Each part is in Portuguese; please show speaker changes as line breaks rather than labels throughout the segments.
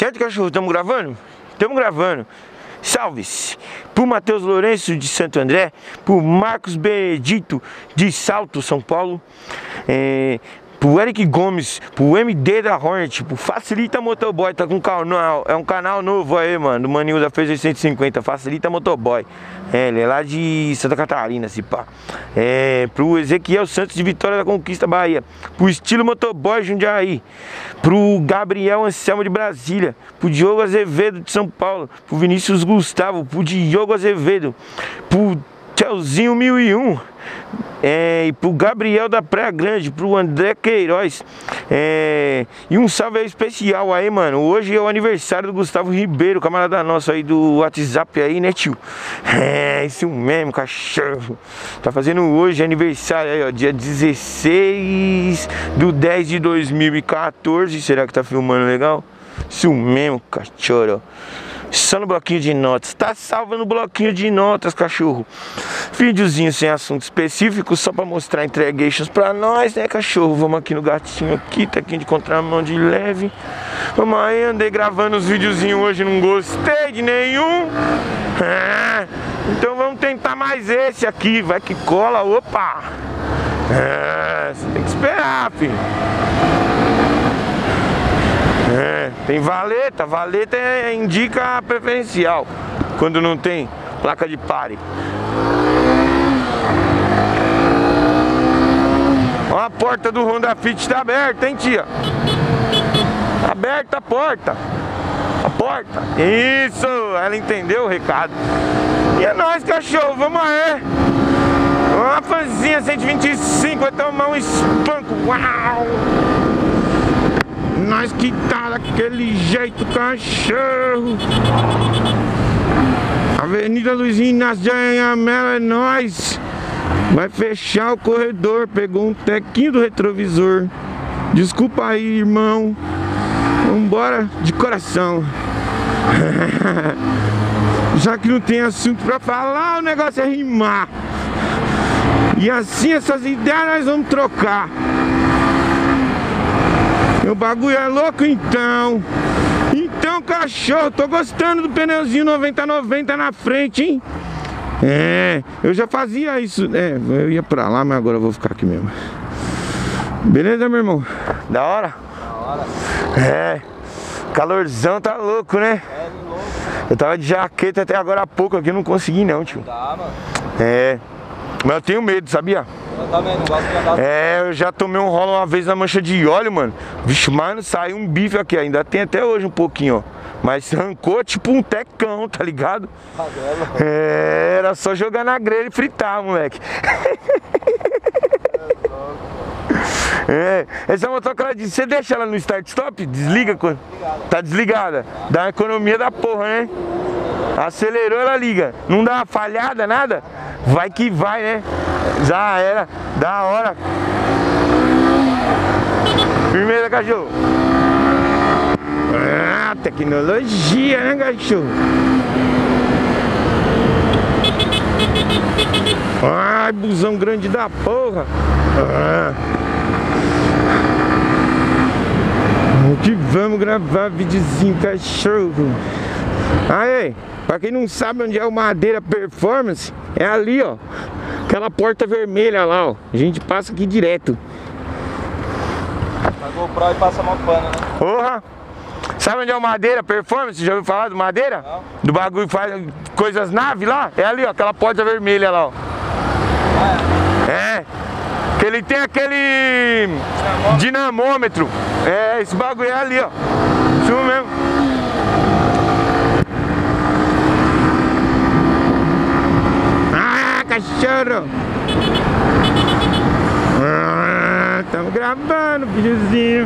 Certo, cachorro? Estamos gravando? Estamos gravando. Salve-se pro Matheus Lourenço de Santo André, pro Marcos Benedito de Salto, São Paulo, pro Eric Gomes, pro MD da Hornet, pro Facilita Motoboy, tá com um canal, é um canal novo aí, mano, do Maninho da Fez 850, Facilita Motoboy. Ele é lá de Santa Catarina, se pá. Pro Ezequiel Santos de Vitória da Conquista, Bahia. Pro Estilo Motoboy Jundiaí. Pro Gabriel Anselmo de Brasília. Pro Diogo Azevedo de São Paulo. Pro Vinícius Gustavo. Pro Diogo Azevedo. Pro Tchauzinho 1001. E pro Gabriel da Praia Grande, pro André Queiroz, e um salve aí especial aí, mano. Hoje é o aniversário do Gustavo Ribeiro, camarada nosso aí do WhatsApp aí, né, tio? Isso mesmo, cachorro. Tá fazendo hoje aniversário aí, ó, dia 16 de 10 de 2014. Será que tá filmando legal? Isso mesmo, cachorro. Só no bloquinho de notas. Tá salvo no bloquinho de notas, cachorro. Videozinho sem assunto específico, só pra mostrar entregations pra nós, né, cachorro? Vamos aqui no gatinho aqui, tá aqui de contramão de leve. Vamos aí, andei gravando os videozinhos hoje, não gostei de nenhum. Então vamos tentar mais esse aqui, vai que cola, opa! Você tem que esperar, filho. Tem valeta, valeta indica a preferencial quando não tem placa de pare. Ó, a porta do Honda Fit tá aberta, hein, tia? Aberta a porta. A porta. Isso, ela entendeu o recado. E é nóis, cachorro, vamos aí. Uma fanzinha 125, vai tomar um espanco. Uau! Nós que tá daquele jeito, cachorro. Avenida Luizinho Inácio de Anhangamela, é nóis. Vai fechar o corredor, pegou um tequinho do retrovisor. Desculpa aí, irmão. Vambora de coração. Já que não tem assunto pra falar, o negócio é rimar. E assim essas ideias nós vamos trocar. Meu bagulho é louco então. Então, cachorro, tô gostando do pneuzinho 90-90 na frente, hein? Eu já fazia isso. Eu ia pra lá, mas agora eu vou ficar aqui mesmo. Beleza, meu irmão? Da hora? Da hora. Calorzão tá louco, né? Louco. Eu tava de jaqueta até agora há pouco aqui, não consegui não, tio. Tá, mano. Mas eu tenho medo, sabia? Eu também, não gosto de andar. Eu já tomei um rolo uma vez na mancha de óleo, mano. Vixe, mano, saiu um bife aqui, ainda tem até hoje um pouquinho, ó. Mas arrancou tipo um tecão, tá ligado? Era só jogar na grelha e fritar, moleque. Essa motocicleta, você deixa ela no start-stop? Desliga quando tá desligada. Dá uma economia da porra, né? Acelerou, ela liga. Não dá uma falhada, nada? Vai que vai, né? Já era, da hora. Firmeza, cachorro. Tecnologia, né, cachorro? Ai, busão grande da porra. Que vamos gravar videozinho, cachorro. Aí, pra quem não sabe onde é o Madeira Performance, é ali, ó. Aquela porta vermelha lá, ó. A gente passa aqui direto.
A GoPro e passa uma pana, né?
Porra! Sabe onde é o Madeira Performance? Já ouviu falar do Madeira?
Não.
Do bagulho que faz coisas nave lá? É ali, ó. Aquela porta vermelha lá, ó. Que ele tem aquele dinamômetro. Esse bagulho é ali, ó. Isso mesmo. Cachorro! Estamos gravando videozinho.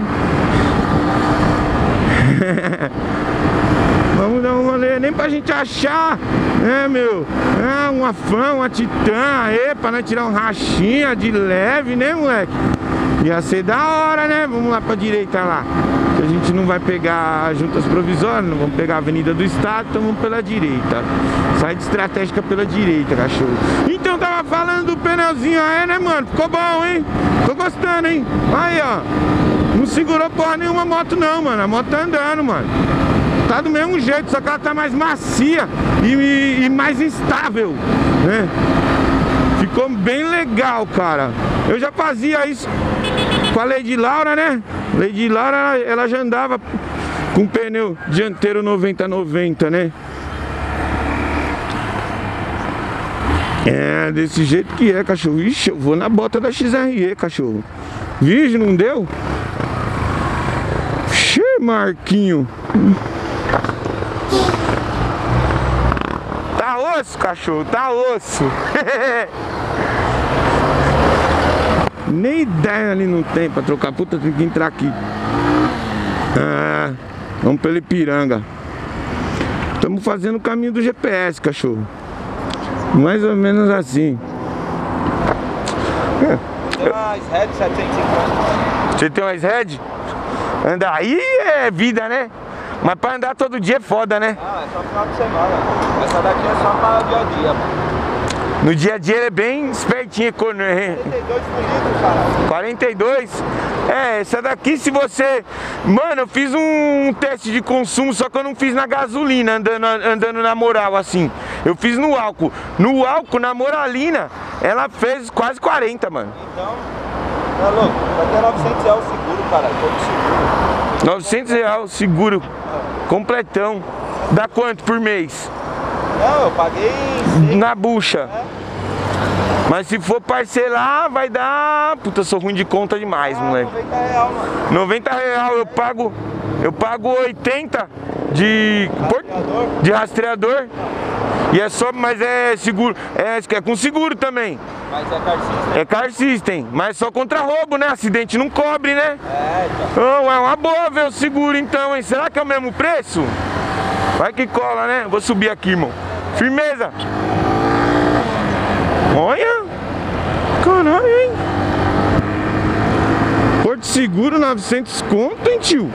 Vamos dar um rolê, nem pra gente achar, né, meu? Uma fã, uma titã aí, pra nós tirar um rachinha de leve, né, moleque? Ia ser da hora, né? Vamos lá pra direita lá. A gente não vai pegar juntas provisórias, não vamos pegar a Avenida do Estado, então vamos pela direita. Saída estratégica pela direita, cachorro. Então tava falando do pneuzinho aí, né, mano? Ficou bom, hein? Tô gostando, hein? Aí, ó. Não segurou porra nenhuma moto não, mano. A moto tá andando, mano. Tá do mesmo jeito, só que ela tá mais macia e mais instável, né? Ficou bem legal, cara. Eu já fazia isso com a Lady Laura, né? Lady Laura, ela já andava com pneu dianteiro 90-90, né? É, desse jeito que é, cachorro. Ixi, eu vou na bota da XRE, cachorro. Vixe, não deu? Xê, Marquinho. Tá osso, cachorro, tá osso. Nem ideia ali não tem pra trocar. Puta, tem que entrar aqui. Ah, vamos pela Ipiranga. Estamos fazendo o caminho do GPS, cachorro. Mais ou menos assim.
Tem umas Red 750.
Você tem umas Red? Andar aí é vida, né? Mas pra andar todo dia é foda, né?
Ah, é só final de semana. Essa daqui é só para o dia a dia.
No dia a dia ele é bem espertinho,
42 por litro, cara.
42? É, essa daqui se você... Mano, eu fiz um teste de consumo, só que eu não fiz na gasolina, andando na moral, assim. Eu fiz no álcool. No álcool, na moralina, ela fez quase 40, mano.
Então, tá louco? Vai ter 900 reais o seguro, cara. Todo seguro.
900 reais seguro, completão. Dá quanto por mês?
Não, eu paguei
na bucha. Mas se for parcelar, vai dar... Puta, eu sou ruim de conta demais, moleque.
90 reais, mano.
90 reais, eu pago 80 de rastreador. E é só, mas é seguro, é com seguro também.
Mas é car system?
É car system, mas só contra roubo, né? Acidente não cobre, né?
É, então.
Oh, é uma boa ver o seguro então, hein? Será que é o mesmo preço? Vai que cola, né? Vou subir aqui, irmão. Firmeza! Olha! Caralho, hein? Porto Seguro, 900 conto, hein, tio?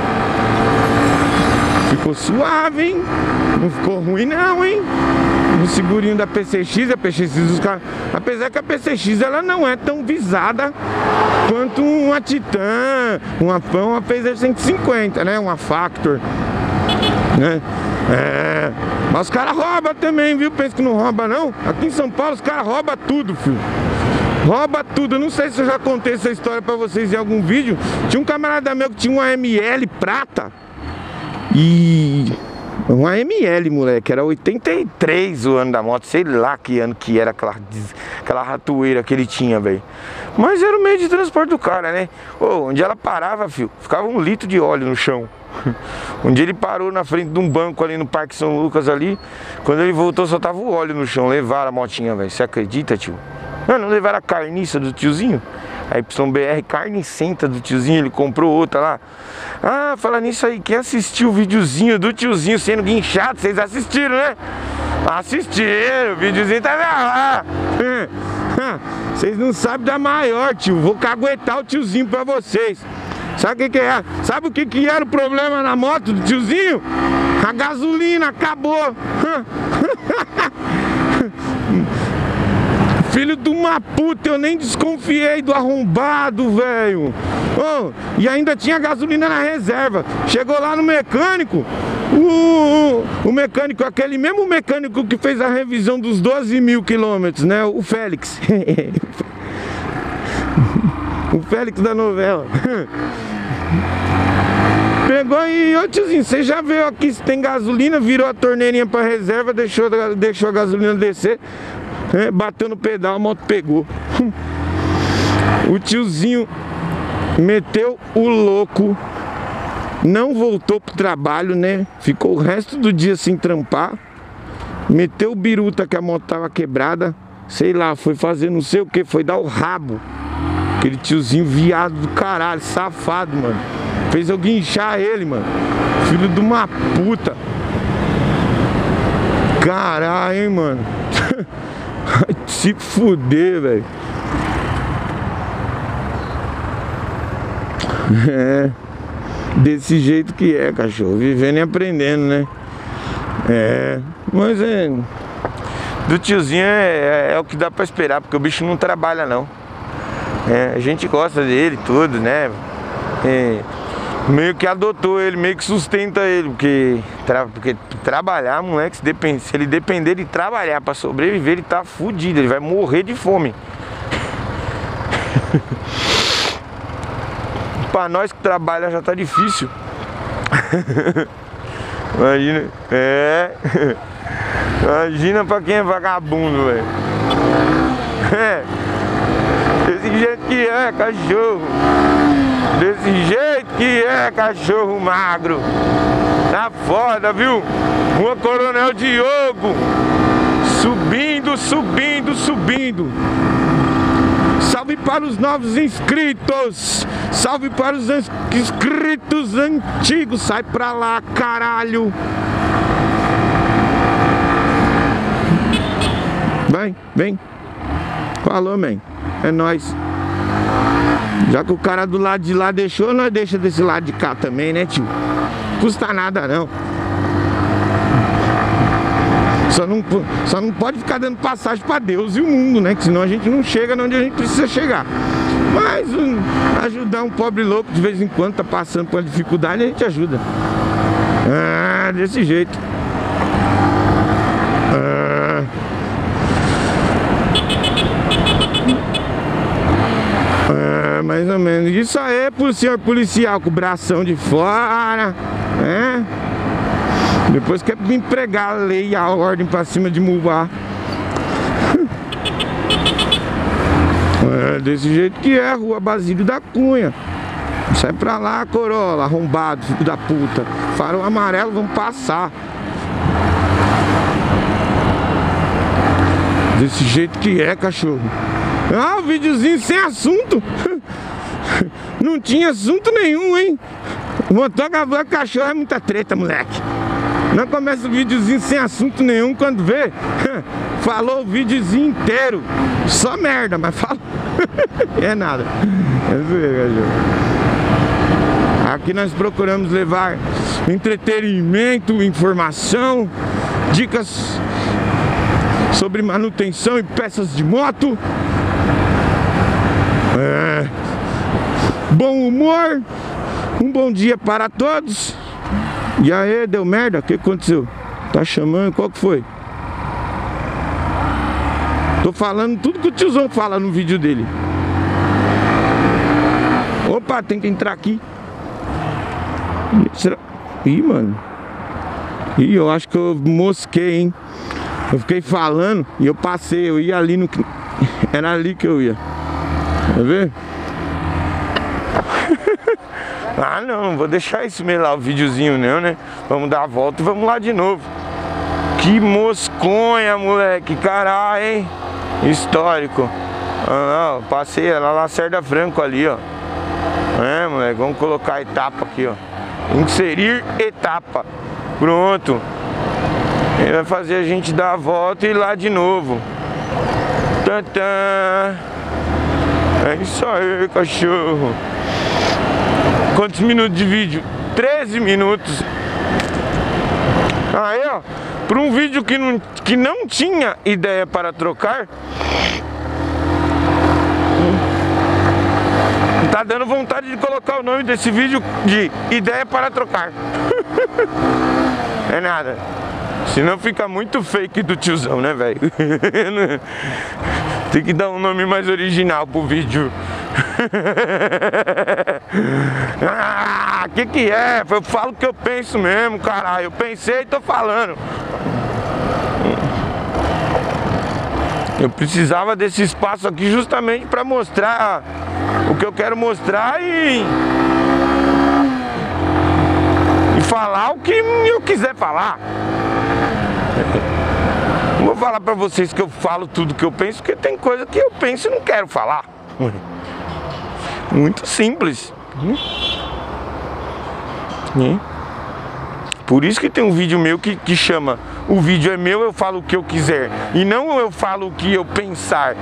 Ficou suave, hein? Não ficou ruim não, hein? O segurinho da PCX, a PCX dos caras... Apesar que a PCX, ela não é tão visada quanto uma Titan, uma Phaser 150, né? Uma Factor, né? É... Mas os caras roubam também, viu? Pensa que não rouba, não? Aqui em São Paulo, os caras roubam tudo, filho. Rouba tudo. Eu não sei se eu já contei essa história pra vocês em algum vídeo. Tinha um camarada meu que tinha uma ML prata. E... uma ML, moleque, era 83 o ano da moto, sei lá que ano que era aquela ratoeira que ele tinha, velho. Mas era o meio de transporte do cara, né? Ô, onde ela parava, filho, ficava 1 litro de óleo no chão. Um dia ele parou na frente de um banco ali no Parque São Lucas ali. Quando ele voltou só tava o óleo no chão. Levaram a motinha, velho, você acredita, tio? Não levaram a carniça do tiozinho? A YBR carnicenta do tiozinho, ele comprou outra lá. Ah, fala nisso aí, quem assistiu o videozinho do tiozinho sendo guinchado, vocês assistiram, né? Assistiram, o videozinho tá lá. Vocês não sabem da maior, tio. Vou caguetar o tiozinho pra vocês. Sabe o que é? Sabe o que era o problema na moto do tiozinho? A gasolina acabou. Filho de uma puta, eu nem desconfiei do arrombado, velho. Oh, e ainda tinha gasolina na reserva. Chegou lá no mecânico, o mecânico, aquele mesmo mecânico que fez a revisão dos 12 mil quilômetros, né? O Félix. O Félix da novela. Pegou e, ô tiozinho, você já veio aqui se tem gasolina, virou a torneirinha pra reserva, deixou a gasolina descer. Bateu no pedal, a moto pegou. O tiozinho meteu o louco, não voltou pro trabalho, né? Ficou o resto do dia sem trampar. Meteu o biruta que a moto tava quebrada. Sei lá, foi fazer não sei o que, foi dar o rabo. Aquele tiozinho viado do caralho, safado, mano. Fez eu guinchar ele, mano. Filho de uma puta. Caralho, hein, mano. Se fuder, velho. É. Desse jeito que é, cachorro. Vivendo e aprendendo, né? É. Mas é. Do tiozinho é o que dá pra esperar, porque o bicho não trabalha, não. É, a gente gosta dele, tudo, né? É. meio que adotou ele, meio que sustenta ele, porque trabalhar, moleque, se ele depender de trabalhar pra sobreviver, ele tá fudido, ele vai morrer de fome. Pra nós que trabalha já tá difícil. Imagina, imagina pra quem é vagabundo, velho. Desse jeito que é, cachorro. Desse jeito que é, cachorro magro. Tá foda, viu? Rua Coronel Diogo. Subindo, subindo, subindo. Salve para os novos inscritos. Salve para os inscritos antigos. Sai pra lá, caralho. Vai, vem. Falou, man. É nóis. Já que o cara do lado de lá deixou, nós deixa desse lado de cá também, né, tio? Custa nada, não. Só não pode ficar dando passagem pra Deus e o mundo, né? Que senão a gente não chega onde a gente precisa chegar. Mas ajudar um pobre louco de vez em quando tá passando por uma dificuldade, a gente ajuda. Ah, desse jeito. Mais ou menos. Isso aí é pro senhor policial com o bração de fora, né? Depois quer vir pregar a lei e a ordem pra cima de Mubá. Desse jeito que é, Rua Basílio da Cunha. Sai pra lá, Corolla, arrombado, filho da puta. Farol amarelo, vamos passar. Desse jeito que é, cachorro. Ah, o videozinho sem assunto. Não tinha assunto nenhum, hein? O motor gravou cachorro é muita treta, moleque. Não começa o videozinho sem assunto nenhum. Quando vê, falou o videozinho inteiro. Só merda, mas fala. É nada. É zoeira, cachorro. Aqui nós procuramos levar entretenimento, informação, dicas sobre manutenção e peças de moto. Bom humor. Um bom dia para todos. E aí, deu merda? O que aconteceu? Tá chamando? Qual que foi? Tô falando tudo que o tiozão fala no vídeo dele. Opa, tem que entrar aqui. Será? Ih, mano. Ih, eu acho que eu mosquei, hein? Eu fiquei falando e eu passei. Eu ia ali no... Era ali que eu ia. Quer ver? Ah, não vou deixar isso melar o videozinho não, né? Vamos dar a volta e vamos lá de novo. Que mosconha, moleque. Caralho, hein? Histórico. Ah, não, passei lá Lacerda Franco ali, ó. É, moleque, vamos colocar a etapa aqui, ó. Inserir etapa. Pronto. Ele vai fazer a gente dar a volta e ir lá de novo. Tantã. É isso aí, cachorro. Quantos minutos de vídeo? 13 minutos. Aí, ó, para um vídeo que não tinha ideia para trocar, tá dando vontade de colocar o nome desse vídeo de ideia para trocar. É nada. Senão fica muito fake do tiozão, né, velho? Tem que dar um nome mais original pro vídeo. Ah, que é? Eu falo o que eu penso mesmo, caralho. Eu pensei e tô falando. Eu precisava desse espaço aqui justamente pra mostrar o que eu quero mostrar e falar o que eu quiser falar. Não vou falar pra vocês que eu falo tudo que eu penso, porque tem coisa que eu penso e não quero falar. Muito simples. Por isso que tem um vídeo meu que chama "O vídeo é meu, eu falo o que eu quiser", e não eu falo o que eu pensar.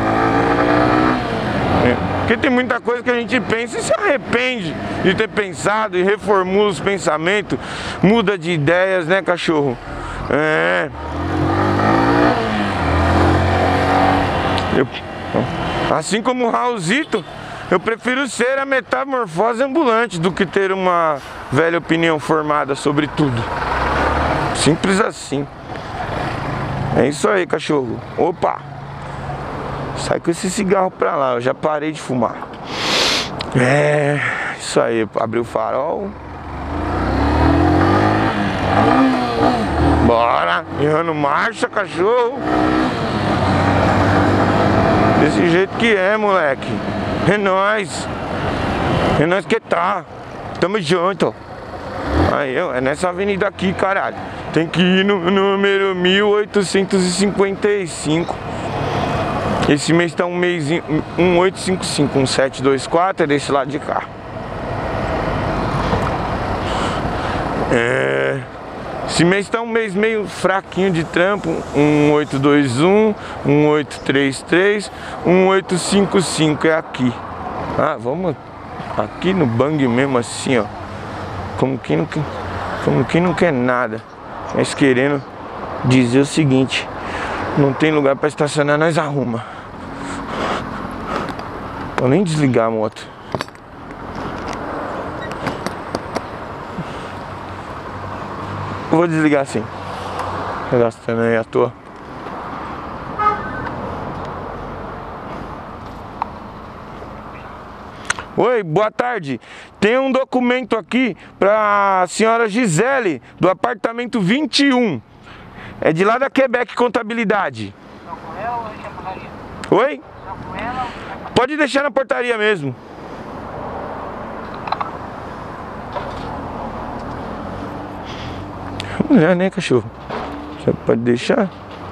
Porque tem muita coisa que a gente pensa e se arrepende de ter pensado, e reformula os pensamentos, muda de ideias, né, cachorro? Assim como o Raulzito Eu prefiro ser a metamorfose ambulante do que ter uma velha opinião formada sobre tudo. Simples assim. É isso aí, cachorro. Opa! Sai com esse cigarro pra lá, eu já parei de fumar. É, isso aí, abriu o farol. Bora, errando marcha, cachorro. Desse jeito que é, moleque. É nóis. É nóis que tá. Tamo junto. Aí, é nessa avenida aqui, caralho. Tem que ir no número 1855. Esse mês tá um mês 1855, 1724, é desse lado de cá. Esse mês tá um mês meio fraquinho de trampo. 1821, 1833, 1855 é aqui. Ah, vamos aqui no bang mesmo assim, ó. Como quem não quer nada. Mas querendo dizer o seguinte: não tem lugar pra estacionar, nós arruma. Vou nem desligar a moto. Vou desligar assim. Gastando aí à toa. Oi, boa tarde. Tem um documento aqui para a senhora Gisele, do apartamento 21. É de lá da Quebec Contabilidade. Só com ela ou deixa na portaria? Oi? Só com ela ou... Pode deixar na portaria mesmo. Mulher, né, cachorro? Já pode deixar.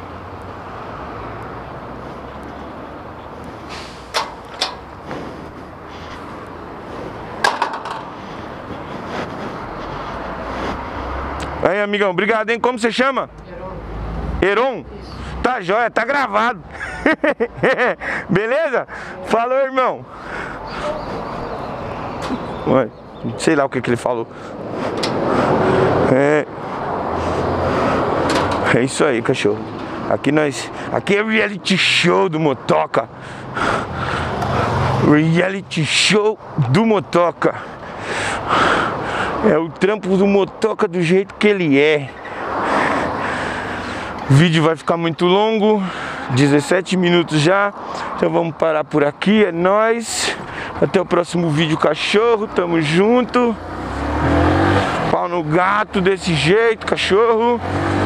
Aí, amigão, obrigado, hein? Como você chama? Heron. Tá jóia, tá gravado. Beleza? Falou, irmão. Ué, sei lá o que ele falou. É isso aí, cachorro. Aqui é reality show do motoca. Reality show do motoca. É o trampo do motoca do jeito que ele é. O vídeo vai ficar muito longo, 17 minutos já. Então vamos parar por aqui, é nóis. Até o próximo vídeo, cachorro, tamo junto. Pau no gato desse jeito, cachorro.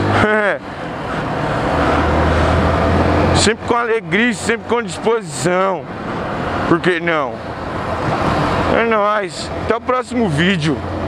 Sempre com alegria, sempre com disposição. Por que não? É nóis, até o próximo vídeo.